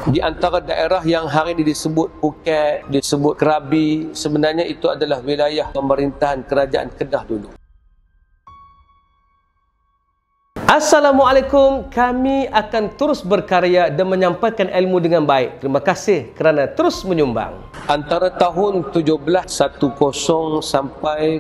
Di antara daerah yang hari ini disebut Phuket, disebut Krabi, sebenarnya itu adalah wilayah pemerintahan Kerajaan Kedah dulu. Assalamualaikum, kami akan terus berkarya dan menyampaikan ilmu dengan baik. Terima kasih kerana terus menyumbang. Antara tahun 1710 sampai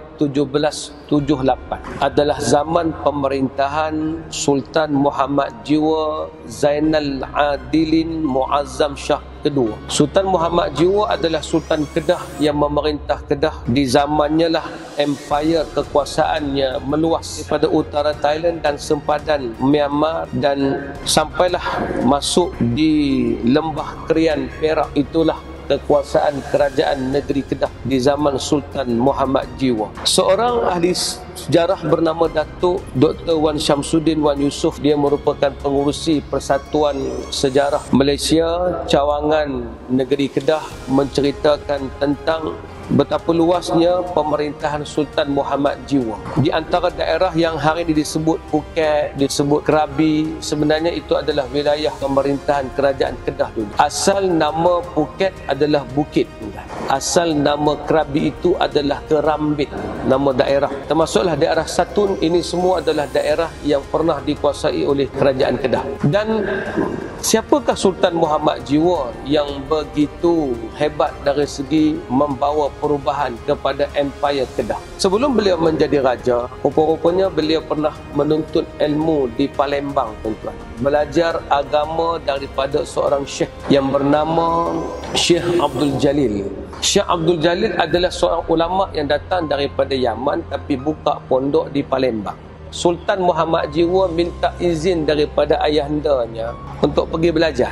1778 adalah zaman pemerintahan Sultan Muhammad Jiwa Zainal Adilin Muazzam Shah kedua. Sultan Muhammad Jiwa adalah Sultan Kedah yang memerintah Kedah. Di zamannya lah empire kekuasaannya meluas pada utara Thailand dan sempadan Myanmar dan sampailah masuk di lembah Krian Perak. Itulah kekuasaan kerajaan negeri Kedah di zaman Sultan Muhammad Jiwa. Seorang ahli sejarah bernama Datuk Dr. Wan Syamsuddin Wan Yusof, dia merupakan pengurusi Persatuan Sejarah Malaysia Cawangan Negeri Kedah, menceritakan tentang betapa luasnya pemerintahan Sultan Muhammad Jiwa. Di antara daerah yang hari ini disebut Phuket, disebut Krabi, sebenarnya itu adalah wilayah pemerintahan Kerajaan Kedah dulu. Asal nama Phuket adalah Bukit. Asal nama Krabi itu adalah Kerambit, nama daerah. Termasuklah daerah Satun, ini semua adalah daerah yang pernah dikuasai oleh Kerajaan Kedah. Dan siapakah Sultan Muhammad Jiwa yang begitu hebat dari segi membawa perubahan kepada Empire Kedah? Sebelum beliau menjadi raja, rupa-rupanya beliau pernah menuntut ilmu di Palembang, tuan-tuan. Belajar agama daripada seorang syekh yang bernama Syekh Abdul Jalil. Syekh Abdul Jalil adalah seorang ulama yang datang daripada Yaman tapi buka pondok di Palembang. Sultan Muhammad Jiwa minta izin daripada ayahandanya untuk pergi belajar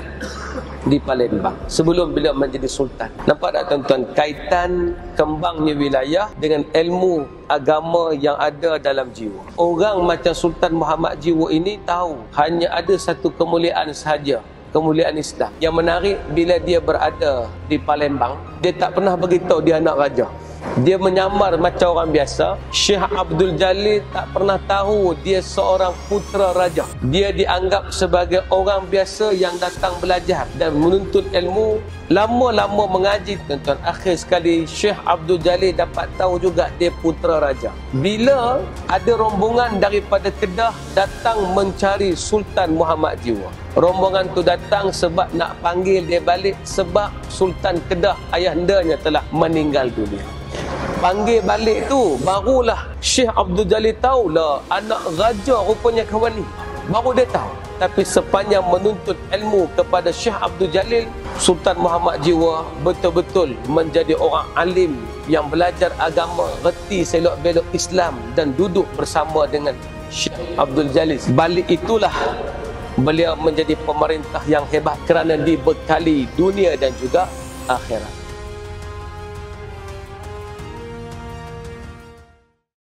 di Palembang sebelum beliau menjadi sultan. Nampak tak tuan-tuan kaitan kembangnya wilayah dengan ilmu agama yang ada dalam jiwa. Orang macam Sultan Muhammad Jiwa ini tahu hanya ada satu kemuliaan sahaja, kemuliaan Islam. Yang menarik, bila dia berada di Palembang, dia tak pernah beritahu dia anak raja. Dia menyamar macam orang biasa. Syekh Abdul Jalil tak pernah tahu dia seorang putera raja. Dia dianggap sebagai orang biasa yang datang belajar dan menuntut ilmu. Lama-lama mengaji, tuan-tuan. Akhir sekali Syekh Abdul Jalil dapat tahu juga dia putera raja. Bila ada rombongan daripada Kedah datang mencari Sultan Muhammad Jiwa. Rombongan tu datang sebab nak panggil dia balik, sebab Sultan Kedah ayahandanya telah meninggal dunia. Panggil balik tu, barulah Syekh Abdul Jalil tahulah anak raja rupanya kawan ni. Baru dia tahu. Tapi sepanjang menuntut ilmu kepada Syekh Abdul Jalil, Sultan Muhammad Jiwa betul-betul menjadi orang alim yang belajar agama, reti selok-belok Islam dan duduk bersama dengan Syekh Abdul Jalil. Balik itulah beliau menjadi pemerintah yang hebat kerana dibekali dunia dan juga akhirat.